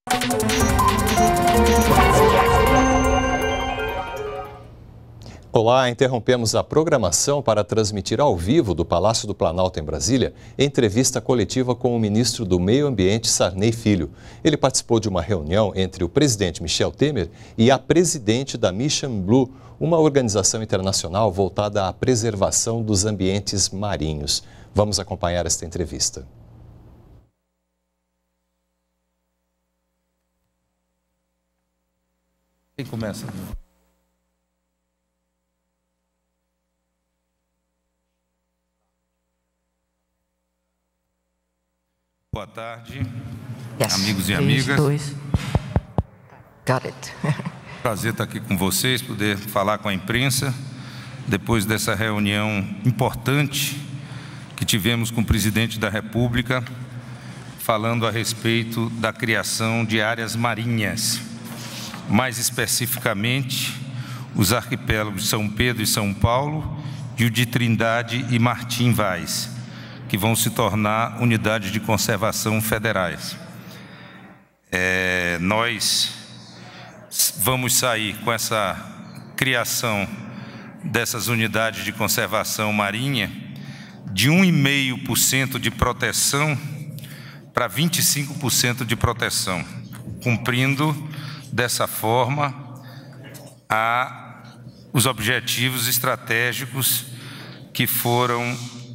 Olá, interrompemos a programação para transmitir ao vivo do Palácio do Planalto em Brasília entrevista coletiva com o ministro do Meio Ambiente, Sarney Filho. Ele participou de uma reunião entre o presidente Michel Temer e a presidente da Mission Blue, uma organização internacional voltada à preservação dos ambientes marinhos. Vamos acompanhar esta entrevista. Quem começa? Boa tarde, amigos e amigas. Got it. Prazer estar aqui com vocês, poder falar com a imprensa, depois dessa reunião importante que tivemos com o presidente da República, falando a respeito da criação de áreas marinhas, mais especificamente os arquipélagos de São Pedro e São Paulo e o de Trindade e Martim Vaz, que vão se tornar unidades de conservação federais. Nós vamos sair com essa criação dessas unidades de conservação marinha de 1,5% de proteção para 25% de proteção, cumprindo dessa forma os objetivos estratégicos que foram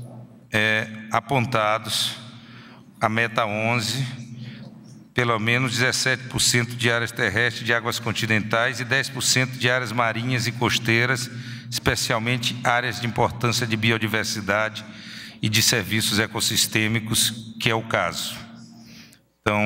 apontados, a meta 11, pelo menos 17% de áreas terrestres de águas continentais e 10% de áreas marinhas e costeiras, especialmente áreas de importância de biodiversidade e de serviços ecossistêmicos, que é o caso. Então,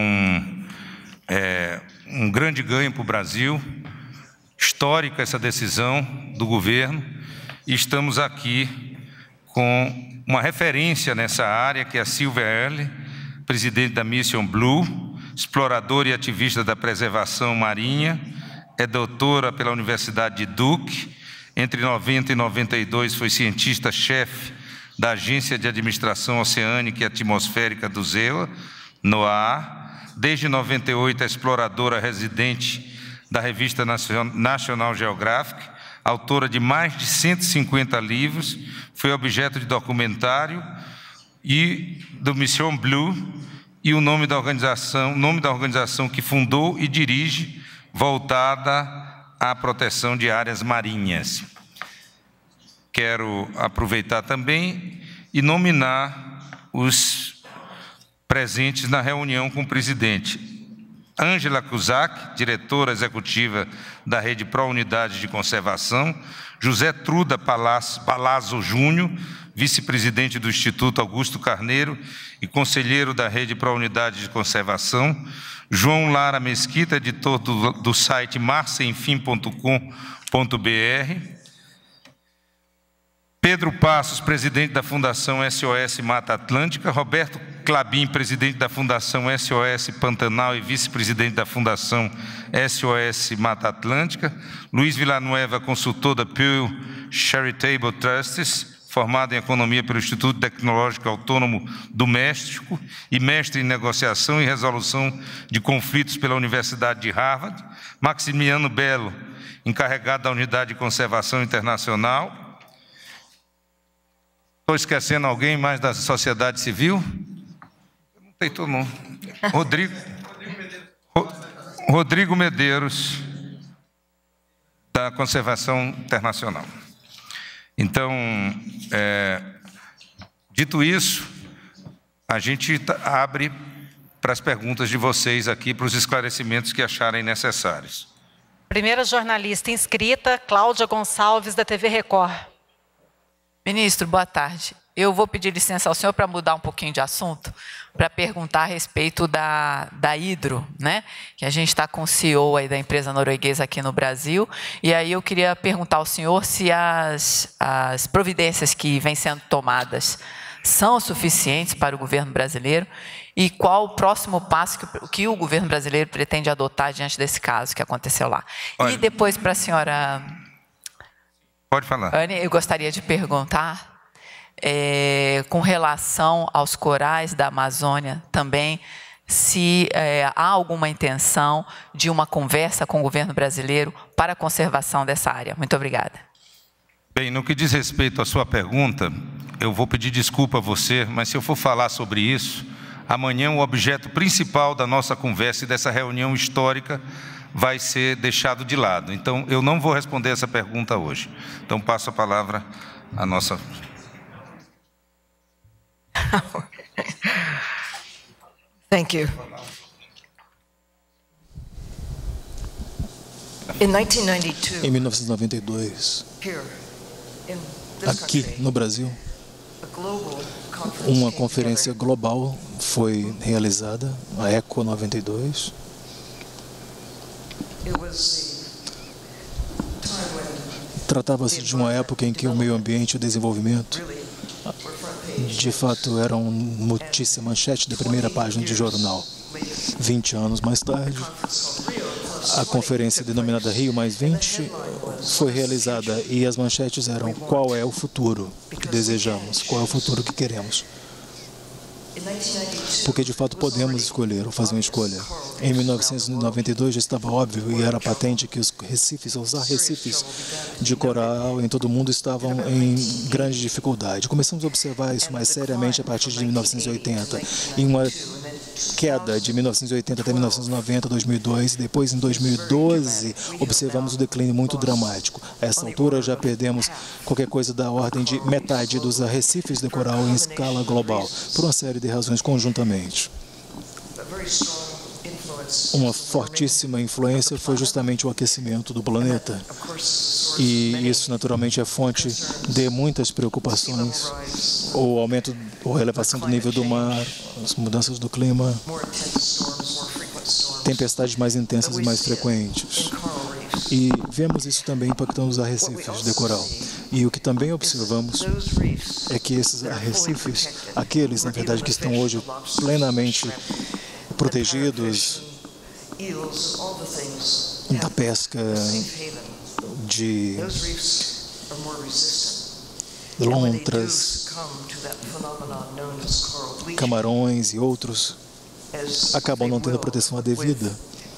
um grande ganho para o Brasil, histórica essa decisão do governo, e estamos aqui com uma referência nessa área, que é a Sylvia Earle, presidente da Mission Blue, exploradora e ativista da preservação marinha, é doutora pela Universidade de Duke, entre 90 e 92 foi cientista-chefe da Agência de Administração Oceânica e Atmosférica do ZEA, NOAA, desde 98 é exploradora residente da revista National Geographic, autora de mais de 150 livros, foi objeto de documentário e do Mission Blue, e o nome da organização que fundou e dirige, voltada à proteção de áreas marinhas. Quero aproveitar também e nominar os presentes na reunião com o presidente. Ângela Cusack, diretora executiva da Rede Pro Unidade de Conservação, José Truda Palazzo Júnior, vice-presidente do Instituto Augusto Carneiro e conselheiro da Rede Pro Unidade de Conservação, João Lara Mesquita, editor do site marcenfim.com.br, Pedro Passos, presidente da Fundação SOS Mata Atlântica, Roberto Clabin, presidente da Fundação SOS Pantanal e vice-presidente da Fundação SOS Mata Atlântica, Luiz Villanueva, consultor da Pew Charitable Trusts, formado em Economia pelo Instituto Tecnológico Autônomo do México e mestre em Negociação e Resolução de Conflitos pela Universidade de Harvard, Maximiano Belo, encarregado da Unidade de Conservação Internacional. Estou esquecendo alguém mais da sociedade civil? Não tem todo mundo. Rodrigo Medeiros, da Conservação Internacional. Então, dito isso, a gente abre para as perguntas de vocês aqui, para os esclarecimentos que acharem necessários. Primeira jornalista inscrita, Cláudia Gonçalves, da TV Record. Ministro, boa tarde. Eu vou pedir licença ao senhor para mudar um pouquinho de assunto, para perguntar a respeito da Hydro, né? Que a gente está com o CEO aí da empresa norueguesa aqui no Brasil. E aí eu queria perguntar ao senhor se as providências que vêm sendo tomadas são suficientes para o governo brasileiro e qual o próximo passo que o governo brasileiro pretende adotar diante desse caso que aconteceu lá. Olha, e depois para a senhora... Pode falar. Anne, eu gostaria de perguntar, com relação aos corais da Amazônia, também se há alguma intenção de uma conversa com o governo brasileiro para a conservação dessa área. Muito obrigada. Bem, no que diz respeito à sua pergunta, eu vou pedir desculpa a você, mas se eu for falar sobre isso, amanhã o objeto principal da nossa conversa e dessa reunião histórica vai ser deixado de lado. Então, eu não vou responder essa pergunta hoje. Então, passo a palavra à nossa... Thank you. Em 1992, aqui no Brasil, uma conferência global foi realizada, a ECO 92. Tratava-se de uma época em que o meio ambiente e o desenvolvimento, de fato, eram notícia manchete da primeira página de jornal. 20 anos mais tarde, a conferência denominada Rio+20 foi realizada e as manchetes eram: qual é o futuro que desejamos, qual é o futuro que queremos. Porque, de fato, podemos escolher ou fazer uma escolha. Em 1992 já estava óbvio e era patente que os arrecifes de coral em todo o mundo estavam em grande dificuldade. Começamos a observar isso mais seriamente a partir de 1980, em uma queda de 1980 até 1990, 2002, e depois em 2012 observamos um declínio muito dramático. A essa altura já perdemos qualquer coisa da ordem de metade dos arrecifes de coral em escala global, por uma série de razões conjuntamente. Uma fortíssima influência foi justamente o aquecimento do planeta. E isso, naturalmente, é fonte de muitas preocupações. O aumento ou elevação do nível do mar, as mudanças do clima, tempestades mais intensas e mais frequentes. E vemos isso também impactando os arrecifes de coral. E o que também observamos é que esses arrecifes, aqueles, na verdade, que estão hoje plenamente protegidos da pesca de lontras, camarões e outros, acabam não tendo a proteção devida.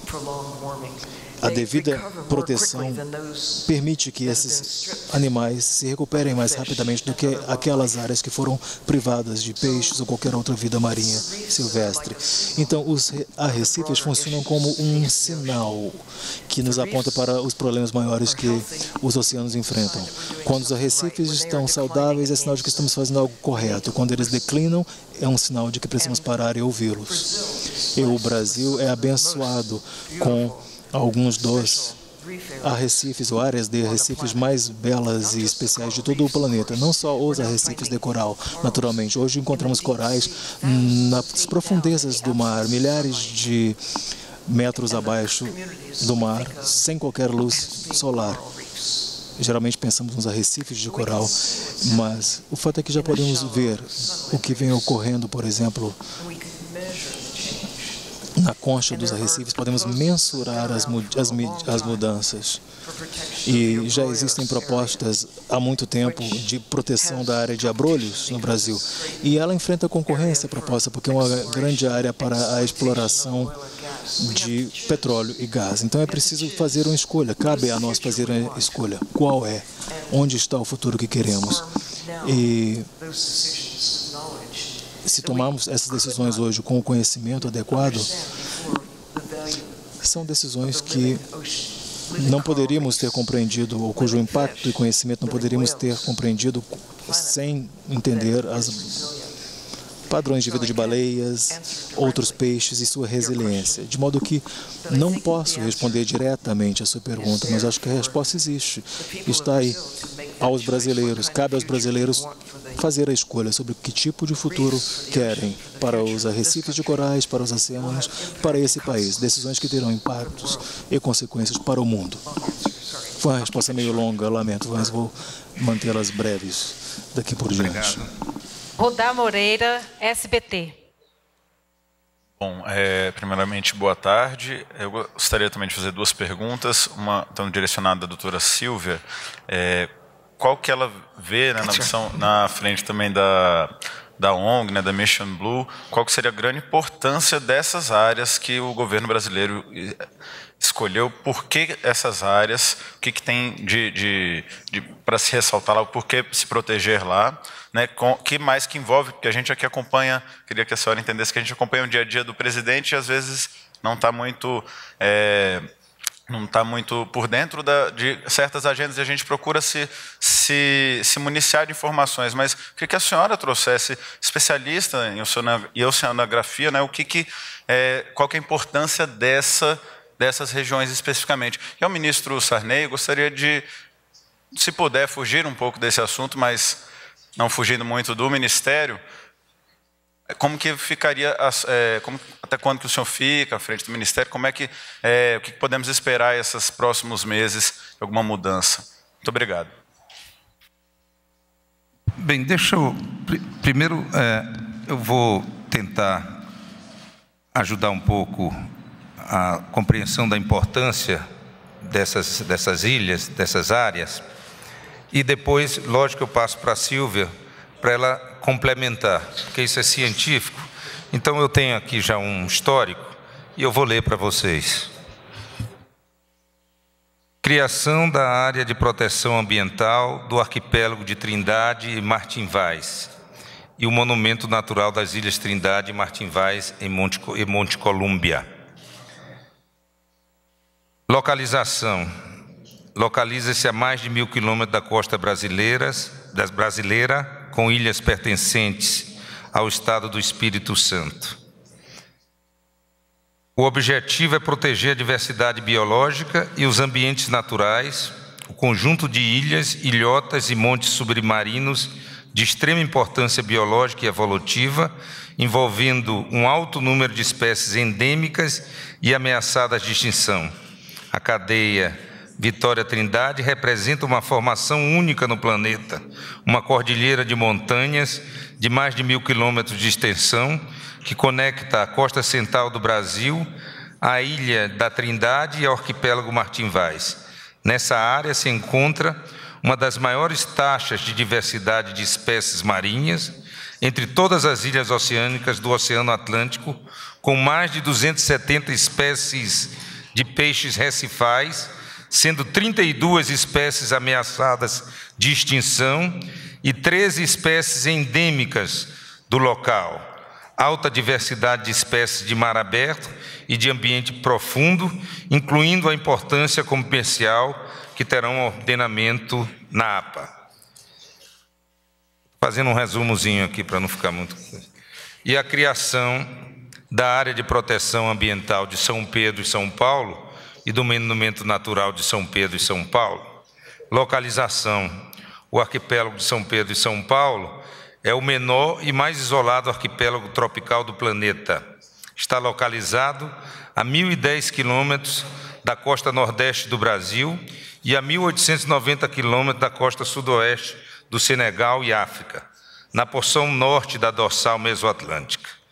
A devida proteção permite que esses animais se recuperem mais rapidamente do que aquelas áreas que foram privadas de peixes ou qualquer outra vida marinha silvestre. Então, os arrecifes funcionam como um sinal que nos aponta para os problemas maiores que os oceanos enfrentam. Quando os arrecifes estão saudáveis, é sinal de que estamos fazendo algo correto. Quando eles declinam, é um sinal de que precisamos parar e ouvi-los. E o Brasil é abençoado com alguns dos arrecifes ou áreas de arrecifes mais belas e especiais de todo o planeta. Não só os arrecifes de coral, naturalmente. Hoje encontramos corais nas profundezas do mar, milhares de metros abaixo do mar, sem qualquer luz solar. Geralmente pensamos nos arrecifes de coral, mas o fato é que já podemos ver o que vem ocorrendo, por exemplo, na concha dos arrecifes. Podemos mensurar as mudanças. E já existem propostas há muito tempo de proteção da área de abrolhos no Brasil. E ela enfrenta concorrência proposta, porque é uma grande área para a exploração de petróleo e gás. Então é preciso fazer uma escolha, cabe a nós fazer uma escolha. Qual é? Onde está o futuro que queremos? E se tomarmos essas decisões hoje com o conhecimento adequado, são decisões que não poderíamos ter compreendido, ou cujo impacto e conhecimento não poderíamos ter compreendido sem entender as padrões de vida de baleias, outros peixes e sua resiliência. De modo que não posso responder diretamente a sua pergunta, mas acho que a resposta existe. Está aí aos brasileiros, cabe aos brasileiros fazer a escolha sobre que tipo de futuro querem para os arrecifes de corais, para os oceanos, para esse país. Decisões que terão impactos e consequências para o mundo. Foi uma resposta meio longa, lamento, mas vou mantê-las breves daqui por diante. Rodar Moreira, SBT. Bom, primeiramente, boa tarde. Eu gostaria também de fazer duas perguntas. Uma então direcionada à doutora Silvia. Qual que ela vê, né, na frente também da ONG, né, da Mission Blue, qual que seria a grande importância dessas áreas que o governo brasileiro escolheu, por que essas áreas, o que tem para se ressaltar lá, por que se proteger lá, né, que mais que envolve, porque a gente aqui acompanha, queria que a senhora entendesse que a gente acompanha o dia a dia do presidente e às vezes não está muito por dentro de certas agendas e a gente procura se municiar de informações, mas queria que a senhora trouxesse, especialista em oceanografia, né, qual que é a importância dessas regiões especificamente. E ao ministro Sarney, eu gostaria de, se puder, fugir um pouco desse assunto, mas não fugindo muito do Ministério, como que ficaria, até quando que o senhor fica à frente do Ministério, o que podemos esperar esses próximos meses, de alguma mudança? Muito obrigado. Bem, primeiro, eu vou tentar ajudar um pouco a compreensão da importância dessas ilhas, dessas áreas, e depois, lógico, eu passo para a Silvia, para ela complementar, porque isso é científico. Então, eu tenho aqui já um histórico, e eu vou ler para vocês. Criação da área de proteção ambiental do arquipélago de Trindade e Martim Vaz, e o Monumento Natural das Ilhas Trindade e Martim Vaz em Monte Colúmbia. Localização. Localiza-se a mais de 1.000 quilômetros da costa brasileira, com ilhas pertencentes ao estado do Espírito Santo. O objetivo é proteger a diversidade biológica e os ambientes naturais, o conjunto de ilhas, ilhotas e montes submarinos de extrema importância biológica e evolutiva, envolvendo um alto número de espécies endêmicas e ameaçadas de extinção. A cadeia Vitória Trindade representa uma formação única no planeta, uma cordilheira de montanhas de mais de 1.000 quilômetros de extensão, que conecta a costa central do Brasil, a ilha da Trindade e ao arquipélago Martim Vaz. Nessa área se encontra uma das maiores taxas de diversidade de espécies marinhas entre todas as ilhas oceânicas do Oceano Atlântico, com mais de 270 espécies de peixes recifais, sendo 32 espécies ameaçadas de extinção e 13 espécies endêmicas do local. Alta diversidade de espécies de mar aberto e de ambiente profundo, incluindo a importância comercial que terão ordenamento na APA. Fazendo um resumozinho aqui para não ficar muito... E a criação da Área de Proteção Ambiental de São Pedro e São Paulo e do Monumento Natural de São Pedro e São Paulo. Localização. O arquipélago de São Pedro e São Paulo é o menor e mais isolado arquipélago tropical do planeta. Está localizado a 1.010 quilômetros da costa nordeste do Brasil e a 1.890 quilômetros da costa sudoeste do Senegal e África, na porção norte da dorsal mesoatlântica.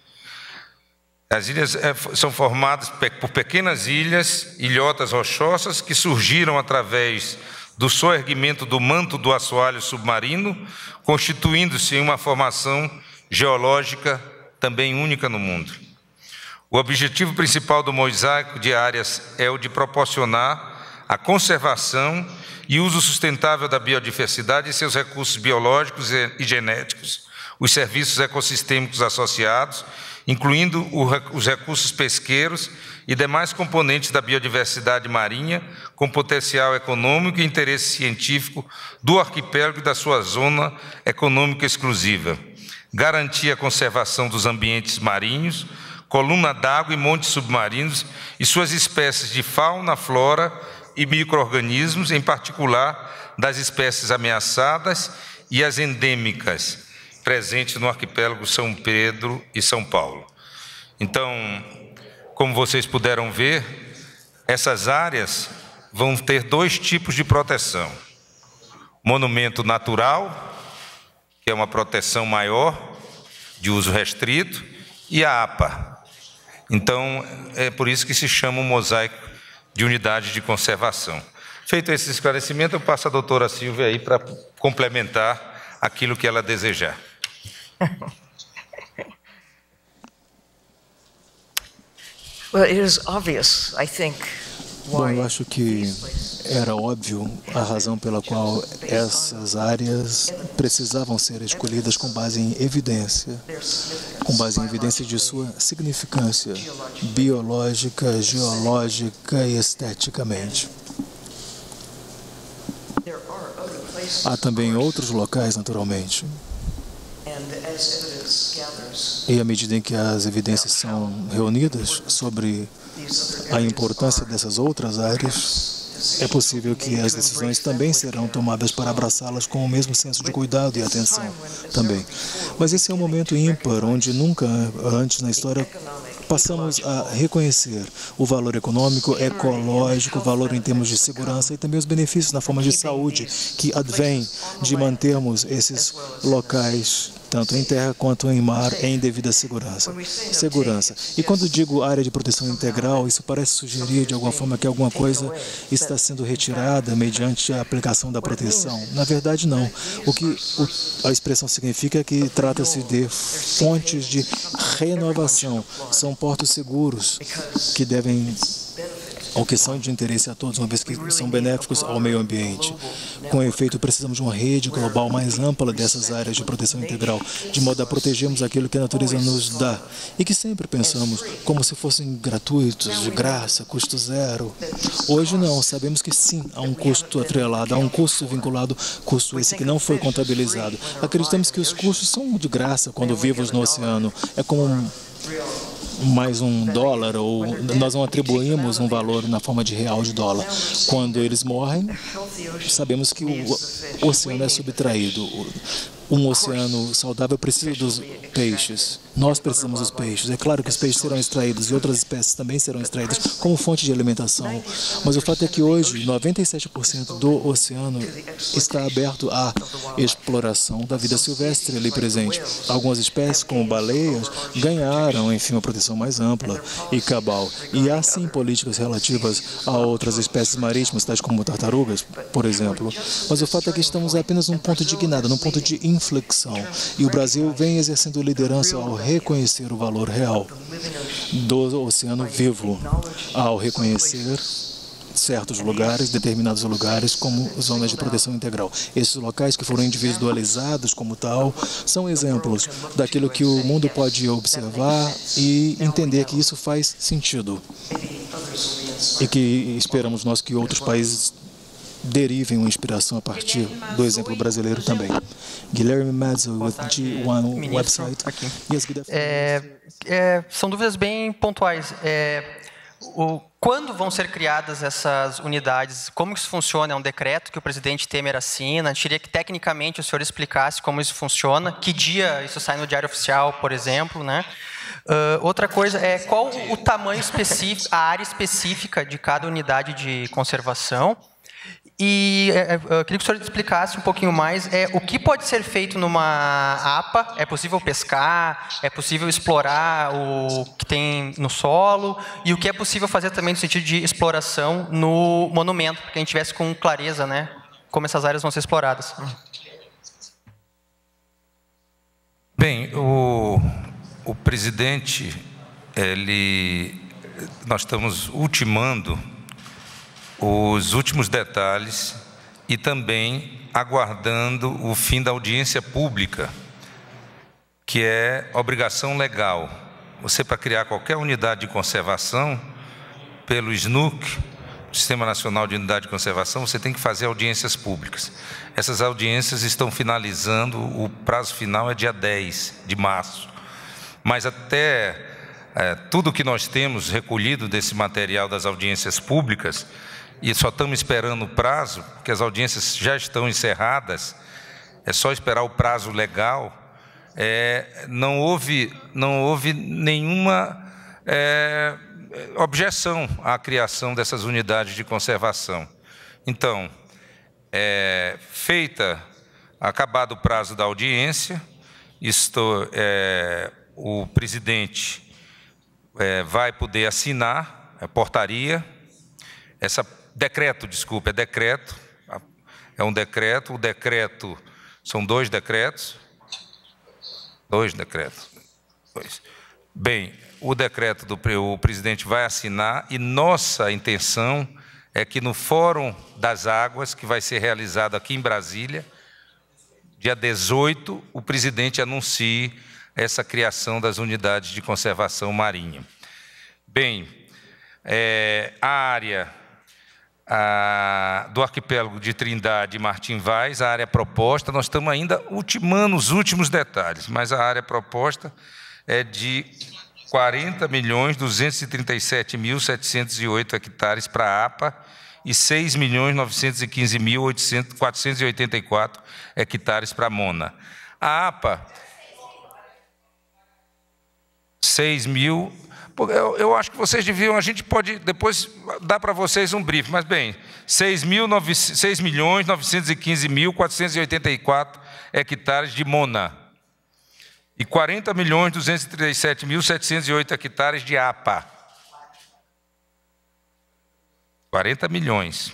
As ilhas são formadas por pequenas ilhas, ilhotas rochosas, que surgiram através do soerguimento do manto do assoalho submarino, constituindo-se em uma formação geológica também única no mundo. O objetivo principal do mosaico de áreas é o de proporcionar a conservação e uso sustentável da biodiversidade e seus recursos biológicos e genéticos, os serviços ecossistêmicos associados, incluindo os recursos pesqueiros e demais componentes da biodiversidade marinha, com potencial econômico e interesse científico do arquipélago e da sua zona econômica exclusiva. Garantir a conservação dos ambientes marinhos, coluna d'água e montes submarinos e suas espécies de fauna, flora e micro-organismos, em particular das espécies ameaçadas e as endêmicas, presentes no arquipélago São Pedro e São Paulo. Então, como vocês puderam ver, essas áreas vão ter dois tipos de proteção. Monumento natural, que é uma proteção maior, de uso restrito, e a APA. Então, é por isso que se chama um mosaico de unidade de conservação. Feito esse esclarecimento, eu passo a doutora Silvia aí para complementar aquilo que ela desejar. Bom, eu acho que era óbvio a razão pela qual essas áreas precisavam ser escolhidas com base em evidência de sua significância biológica, geológica e esteticamente. Há também outros locais, naturalmente. E à medida em que as evidências são reunidas sobre a importância dessas outras áreas, é possível que as decisões também serão tomadas para abraçá-las com o mesmo senso de cuidado e atenção também. Mas esse é um momento ímpar, onde nunca antes na história passamos a reconhecer o valor econômico, ecológico, o valor em termos de segurança e também os benefícios na forma de saúde que advém de mantermos esses locais, tanto em terra quanto em mar, em devida segurança. E quando digo área de proteção integral, isso parece sugerir de alguma forma que alguma coisa está sendo retirada mediante a aplicação da proteção. Na verdade, não. O que a expressão significa é que trata-se de fontes de renovação. São portos seguros que devem, ou que são de interesse a todos, uma vez que são benéficos ao meio ambiente. Com efeito, precisamos de uma rede global mais ampla dessas áreas de proteção integral, de modo a protegermos aquilo que a natureza nos dá e que sempre pensamos como se fossem gratuitos, de graça, custo zero. Hoje não, sabemos que sim, há um custo atrelado, há um custo vinculado, custo esse que não foi contabilizado. Acreditamos que os custos são de graça quando vivos no oceano. É como mais $1, ou nós não atribuímos um valor na forma de real de dólar. Quando eles morrem, sabemos que o oceano é subtraído. Um oceano saudável precisa dos peixes. Nós precisamos dos peixes. É claro que os peixes serão extraídos e outras espécies também serão extraídas como fonte de alimentação. Mas o fato é que hoje, 97% do oceano está aberto à exploração da vida silvestre ali presente. Algumas espécies, como baleias, ganharam, enfim, uma proteção mais ampla e cabal. E há, sim, políticas relativas a outras espécies marítimas, tais como tartarugas, por exemplo. Mas o fato é que estamos apenas num ponto de guinada, num ponto de inflexão. E o Brasil vem exercendo liderança ao reconhecer o valor real do oceano vivo, ao reconhecer certos lugares, determinados lugares, como zonas de proteção integral. Esses locais que foram individualizados como tal, são exemplos daquilo que o mundo pode observar e entender que isso faz sentido. E que esperamos nós que outros países derivem uma inspiração a partir do exemplo brasileiro também. Guilherme Mazzo, with G1 website. Yes, good afternoon. São dúvidas bem pontuais. Quando vão ser criadas essas unidades? Como isso funciona? É um decreto que o presidente Temer assina? Queria que tecnicamente o senhor explicasse como isso funciona. Que dia isso sai no Diário Oficial, por exemplo, né? Outra coisa é qual o tamanho específico, a área específica de cada unidade de conservação. E eu queria que o senhor explicasse um pouquinho mais o que pode ser feito numa APA. É possível pescar? É possível explorar o que tem no solo? E o que é possível fazer também no sentido de exploração no monumento, para que a gente tivesse com clareza, né, como essas áreas vão ser exploradas. Bem, o presidente, nós estamos ultimando os últimos detalhes e também aguardando o fim da audiência pública, que é obrigação legal. Você, para criar qualquer unidade de conservação, pelo SNUC, Sistema Nacional de Unidade de Conservação, você tem que fazer audiências públicas. Essas audiências estão finalizando, o prazo final é dia 10 de março. Mas até tudo que nós temos recolhido desse material das audiências públicas, e só estamos esperando o prazo, porque as audiências já estão encerradas, é só esperar o prazo legal. Não houve nenhuma objeção à criação dessas unidades de conservação. Então, acabado o prazo da audiência, o presidente vai poder assinar a portaria, é um decreto, o decreto, são dois decretos. Bem, o decreto o presidente vai assinar e nossa intenção é que no Fórum das Águas, que vai ser realizado aqui em Brasília, dia 18, o presidente anuncie essa criação das unidades de conservação marinha. Bem, a área do arquipélago de Trindade e Martim Vaz, a área proposta, nós estamos ainda ultimando os últimos detalhes, mas a área proposta é de 40.237.708 hectares para a APA e 6.915.484 hectares para a MONA. A APA, 6.000... Eu acho que vocês deviam, a gente pode depois dar para vocês um brief, mas bem, 6.915.484 hectares de MONA e 40.237.708 hectares de APA. 40 milhões.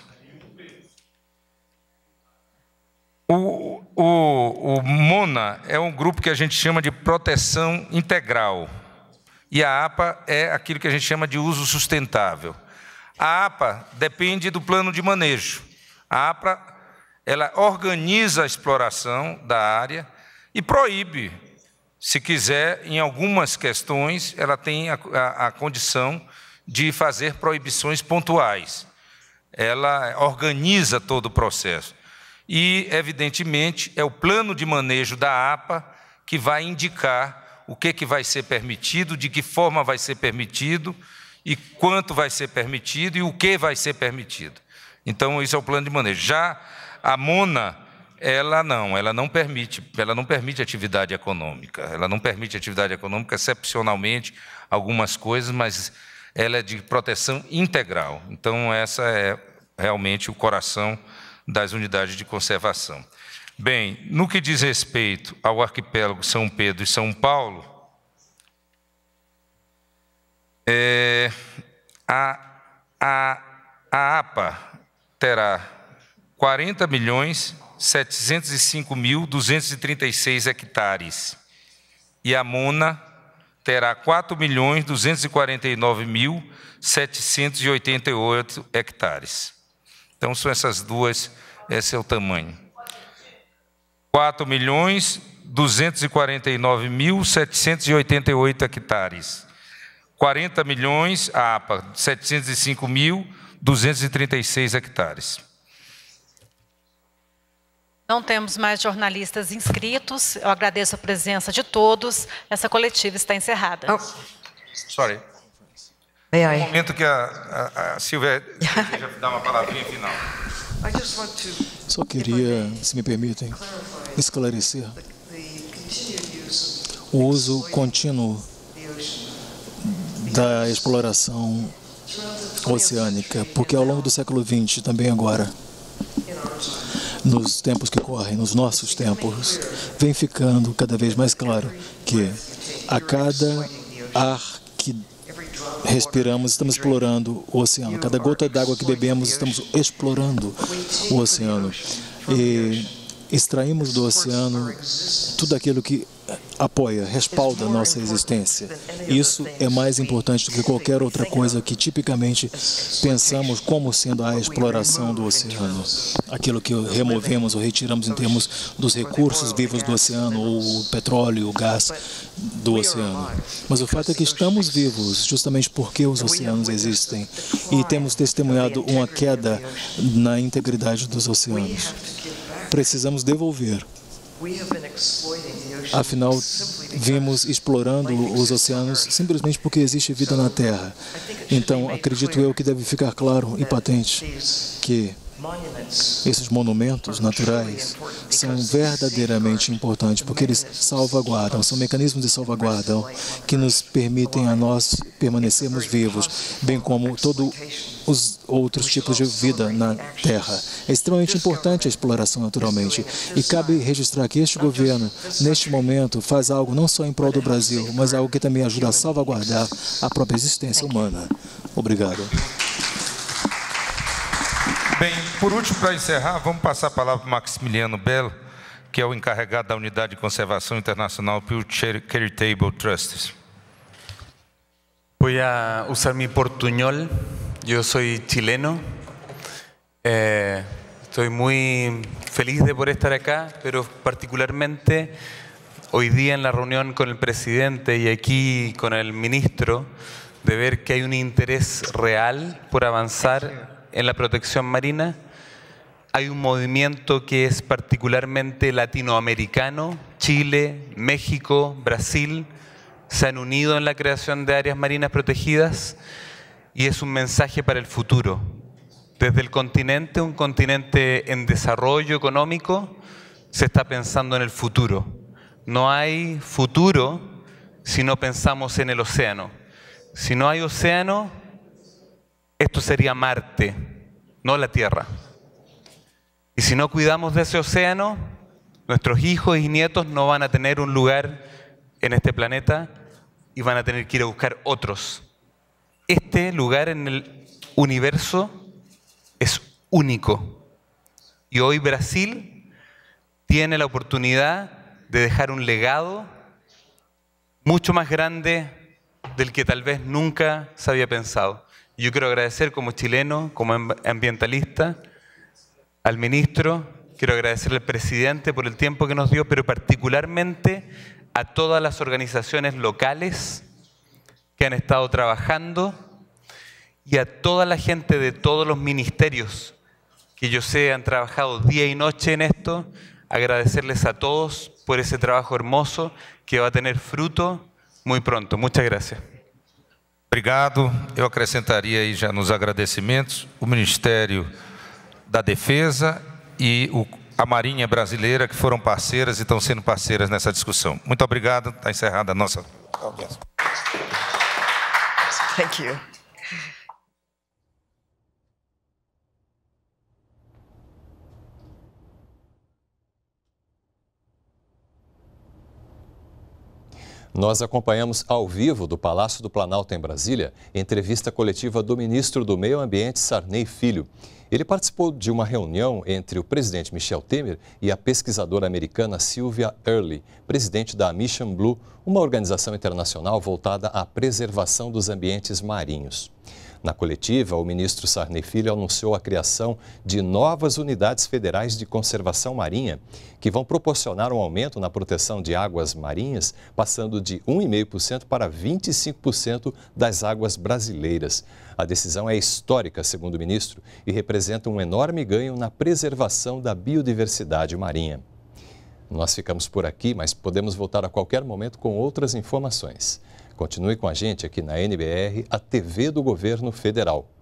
O MONA é um grupo que a gente chama de proteção integral. E a APA é aquilo que a gente chama de uso sustentável. A APA depende do plano de manejo. A APA, ela organiza a exploração da área e proíbe, se quiser, em algumas questões, ela tem a condição de fazer proibições pontuais. Ela organiza todo o processo. E, evidentemente, é o plano de manejo da APA que vai indicar o que vai ser permitido, de que forma vai ser permitido, e quanto vai ser permitido, e o que vai ser permitido. Então, isso é o plano de manejo. Já a MONA, ela não permite atividade econômica. Ela não permite atividade econômica, excepcionalmente, algumas coisas, mas ela é de proteção integral. Então, essa é realmente o coração das unidades de conservação. Bem, no que diz respeito ao arquipélago São Pedro e São Paulo, a APA terá 40.705.236 hectares e a MONA terá 4.249.788 hectares. Então, são essas duas, esse é o tamanho. 4.249.788 hectares. 40 milhões, a APA, 705.236 hectares. Não temos mais jornalistas inscritos. Eu agradeço a presença de todos. Essa coletiva está encerrada. Sorry. No momento que a Silvia deseja dar uma palavrinha final. Só queria, se me permitem, esclarecer o uso contínuo da exploração oceânica, porque ao longo do século XX, também agora, nos tempos que correm, nos nossos tempos, vem ficando cada vez mais claro que a cada ar que respiramos, estamos explorando o oceano. Cada gota d'água que bebemos, estamos explorando o oceano. E extraímos do oceano tudo aquilo que apoia, respalda a nossa existência. Isso é mais importante do que qualquer outra coisa que tipicamente pensamos como sendo a exploração do oceano. Aquilo que removemos ou retiramos em termos dos recursos vivos do oceano, ou o petróleo, o gás do oceano. Mas o fato é que estamos vivos justamente porque os oceanos existem e temos testemunhado uma queda na integridade dos oceanos. Precisamos devolver. Afinal, vimos explorando os oceanos simplesmente porque existe vida na Terra. Então, acredito eu que deve ficar claro e patente que esses monumentos naturais são verdadeiramente importantes, porque eles salvaguardam, são mecanismos de salvaguarda que nos permitem a nós permanecermos vivos, bem como todos os outros tipos de vida na Terra. É extremamente importante a exploração, naturalmente, e cabe registrar que este governo, neste momento, faz algo não só em prol do Brasil, mas algo que também ajuda a salvaguardar a própria existência humana. Obrigado. Bem, por último, para encerrar, vamos passar a palavra para o Maximiliano Bello, que é o encarregado da Unidade de Conservação Internacional Pew Charitable Trusts. Voy a usar mi portuñol. Yo soy chileno. Estoy muy feliz de poder estar acá, pero particularmente hoy día en la reunión con el presidente y aquí con el ministro, de ver que hay un interés real por avanzar en la protección marina. Hay un movimiento que es particularmente latinoamericano. Chile, México, Brasil se han unido en la creación de áreas marinas protegidas y es un mensaje para el futuro. Desde el continente, un continente en desarrollo económico, se está pensando en el futuro. No hay futuro si no pensamos en el océano. Si no hay océano, esto sería Marte, no la Tierra. Y si no cuidamos de ese océano, nuestros hijos y nietos no van a tener un lugar en este planeta y van a tener que ir a buscar otros. Este lugar en el universo es único. Y hoy Brasil tiene la oportunidad de dejar un legado mucho más grande del que tal vez nunca se había pensado. Yo quiero agradecer como chileno, como ambientalista, al ministro, quiero agradecerle al presidente por el tiempo que nos dio, pero particularmente a todas las organizaciones locales que han estado trabajando y a toda la gente de todos los ministerios que yo sé han trabajado día y noche en esto, agradecerles a todos por esse trabalho hermoso que vai ter fruto muito pronto. Muitas graças. Obrigado. Eu acrescentaria aí já nos agradecimentos o Ministério da Defesa e a Marinha Brasileira, que foram parceiras e estão sendo parceiras nessa discussão. Muito obrigado. Está encerrada a nossa audiência. Thank you. Nós acompanhamos ao vivo do Palácio do Planalto em Brasília entrevista coletiva do ministro do Meio Ambiente, Sarney Filho. Ele participou de uma reunião entre o presidente Michel Temer e a pesquisadora americana Sylvia Earle, presidente da Mission Blue, uma organização internacional voltada à preservação dos ambientes marinhos. Na coletiva, o ministro Sarney Filho anunciou a criação de novas unidades federais de conservação marinha, que vão proporcionar um aumento na proteção de águas marinhas, passando de 1,5% para 25% das águas brasileiras. A decisão é histórica, segundo o ministro, e representa um enorme ganho na preservação da biodiversidade marinha. Nós ficamos por aqui, mas podemos voltar a qualquer momento com outras informações. Continue com a gente aqui na NBR, a TV do Governo Federal.